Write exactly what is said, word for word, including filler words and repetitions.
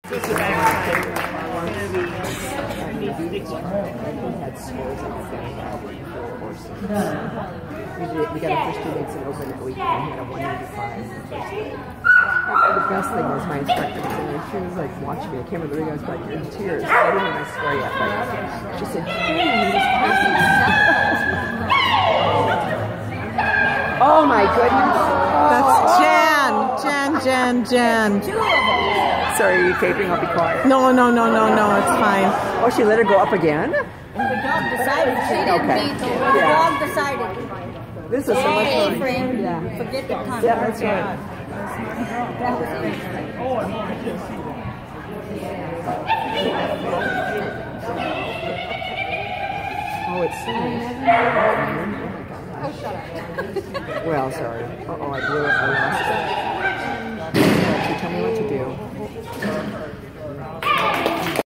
He had scores on the game for horses. We, did, we got a first two weeks in open at weekend. He had a one eighty-five in the first day. And the best thing was my instructor was in there. She was like watching me. I can't remember the ring. I was like in tears. I didn't know my score yet, but she said, "Oh my goodness!" That's Jan, Jan, Jan, Jan. Sorry, are you taping? I'll be quiet. No, no, no, no, no. It's fine. Oh, she let her go up again? The dog decided. She didn't Okay. veto. The Yeah. dog decided. This is so much fun. Friend. Yeah. Forget the time. Yeah, that's right. That was great. Oh, it's so nice. Oh, shut up. Well, sorry. Uh oh, I blew it. I lost it. She told me what to do.